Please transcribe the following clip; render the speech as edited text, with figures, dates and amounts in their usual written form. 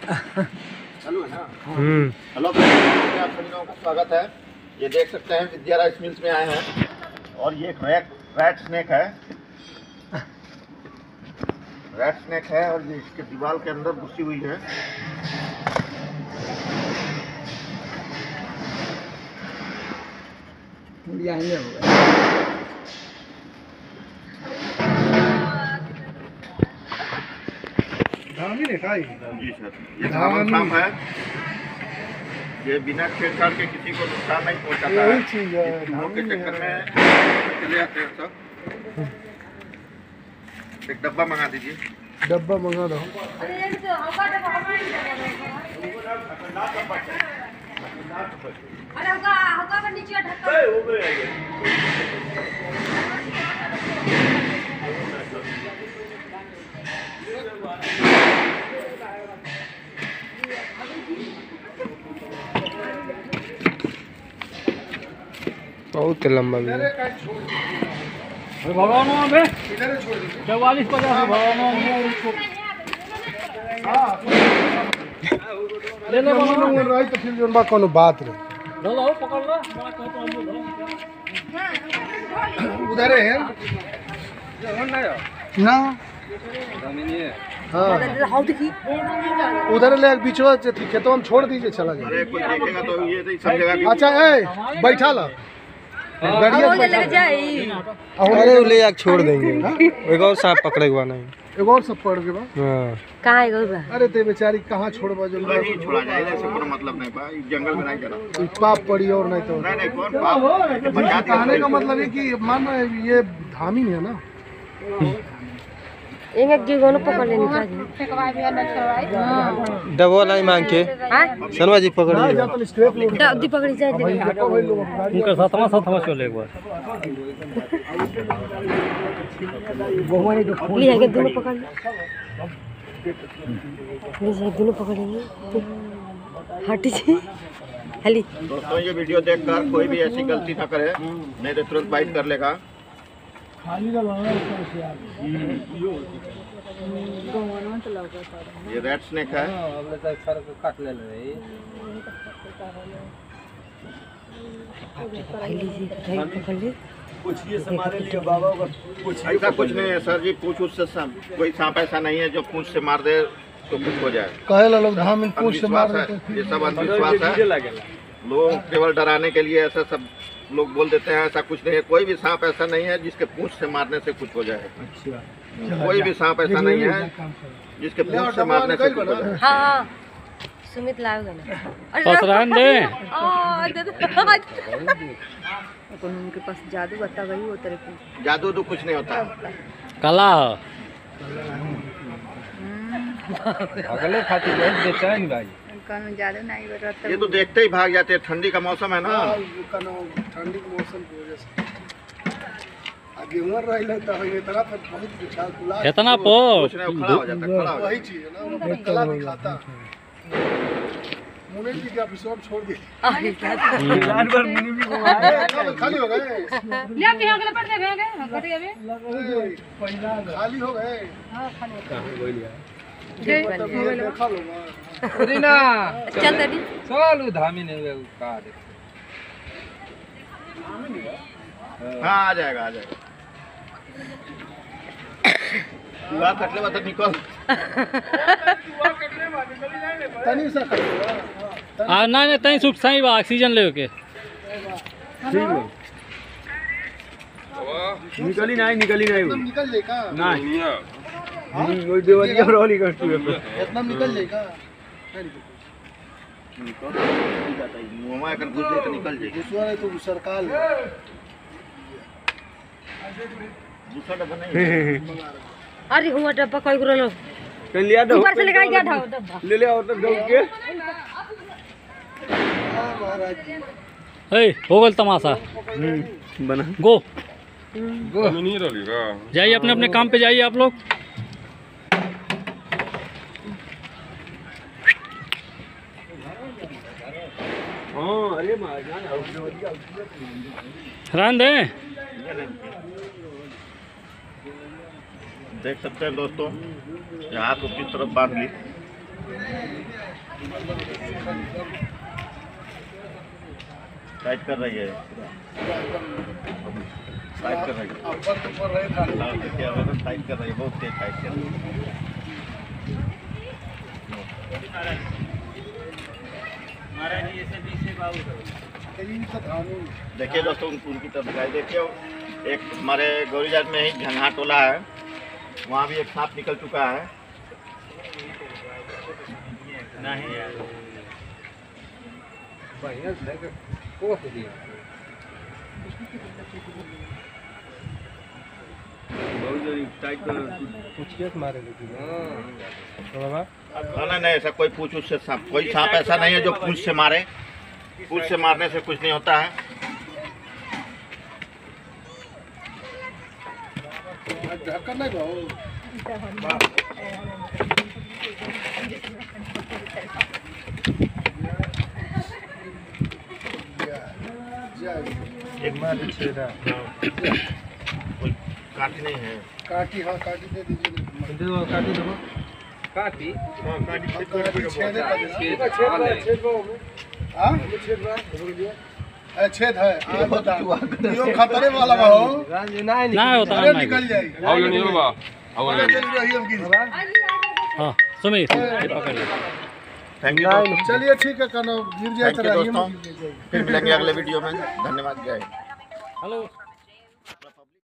चालू है ना। हेलो फ्रेंड्स, आप सभी लोगों का स्वागत है। ये देख सकते हैं विद्या राइस मिल्स में आए हैं और ये एक रैट स्नेक है। रैट स्नेक है और ये इसके दीवार के अंदर घुसी हुई है। धामी ने खाई। जी सर, ये धामन सांप है। ये बिना छेड़छाड़ के किसी को नुकसान नहीं पहुंचाता है। यही चीज है चूहों के चक्कर में चले आते हैं सब। एक डब्बा मंगा दीजिए। डब्बा मंगा दो। बहुत लंबा भी है। भगवान 44-50 भगवान ले लो रही तो फिर जोन बा कोनो बात रे पकड़ लो उधर है ना। हाँ उधर ले बीचवा खेतों में छोड़ दीजिए, चला जाए। अरे कोई देखेगा तो ये नहीं समझेगा कि अच्छा ए बैठा ला अरे ले आके छोड़ देंगे। एक और सांप पकड़ेगा नहीं, एक और सब पड़ गया। कहाँ अरे ते बेचारी कहाँ छोड़बा जो नहीं छोड़ा जाएगा, ऐसे कोई मतलब नहीं बा। जंगल में नहीं जाना। पाप पड़ी और नहीं तो नहीं कौन पाप बचा दिया। कहने का मतलब है कि मान ये धामी है ना। पकड़ लेनी डबल आई मांग के सनवा जी पकड़ पकड़ी जाए उनका साथमा चले एक बार दोनों पकड़ दोनों पकड़ेंगे हटी हली। दोस्तों ये वीडियो देखकर कोई भी ऐसी गलती ना करे, नहीं तो तुरंत बाइट कर लेगा। ये रेड स्नेक है। ऐसा कुछ नहीं है सर जी, पूछ उससे कोई सांप ऐसा नहीं है जो पूछ से मार दे तो कुछ हो जाए। कहे लोग धाम में पूछ से मार है, ये सब अंधविश्वास है। लोग केवल डराने के लिए ऐसा सब लोग बोल देते हैं। ऐसा कुछ नहीं है, कोई भी सांप ऐसा नहीं है जिसके पूंछ से मारने से कुछ हो जाए। कोई भी सांप ऐसा नहीं है जिसके पूंछ से मारने से कुछ हो जाए। हाँ सुमित लाओगे ना उनके पास जादू बता गई वो तेरे को। जादू तो कुछ नहीं होता, कला अगले खातिर बेचैन भाई जादू नहीं बता। ये तो देखते ही भाग जाते हैं। ठंडी का मौसम है ना। ठंडी के मौसम की वजह से आगे उमर रही लगता है इतना पर बहुत विशाल खुला इतना पो खड़ा हो जाता है। खड़ा हो वही चीज है ना, वो अपनी कला दिखाता है। मुनि जी का एपिसोड छोड़ दिए। लाल बार मुनि भी घुमाए खाली हो गए। ले भी अगले पर दे गए हकते अबे खाली हो गए। हां खाली कहां बोलिया देखा लो रीना चल तड़ी चलो धामी ने का देख। हाँ आ जाएगा आ जाएगा। चूहा कटले बता निकल। तनी सा नहीं तई सुख सही बा ऑक्सीजन ले के निकली नहीं निकल लेगा नहीं ओई देवलिया रोली करती है इतना निकल लेगा। मुंह में कर घुस जाए तो निकल जाएगी। दूसरा है तो सरकार दूसरा डब्बा नहीं। अरे हुआ डब्बा कोई गुरो लो लिया दो ऊपर से लगा गया डब्बा ले ले और तो दौड़ के हो गल तमाशा बना गो जाइए अपने अपने काम पे जाइए आप लोग। रान दे देख सकते हैं दोस्तों, हाथ उसकी तरफ बांध ली टाइट कर रही है, टाइट कर रही है, ऊपर रहे था टाइट कर रही है, बहुत तेज टाइट कर रही है। देखिए दोस्तों, उनकी तरफ दिखाई। देखिए एक हमारे गौरीजात में ही झंगा टोला है, वहाँ भी एक सांप निकल चुका है। नहीं यार, नहीं, ऐसा कोई पूछ उससे सांप, कोई सांप ऐसा नहीं है जो पूंछ से मारे। पूंछ से मारने से कुछ नहीं होता है। ढक्कन नहीं भाव एक कोई काटी नहीं है। काटी, हाँ काटी दे दीजिए। काटी दो, काटी छेद है, छेद है। यो खतरे वाला हो ना होता अरे ना निकल जाएगी। हाँ सुमित पकड़ ले। Thank you. चलिए ठीक है, गिर जाए थैंक यू दोस्तों, फिर मिलेंगे अगले वीडियो में। धन्यवाद, जय हिंद। हेलो।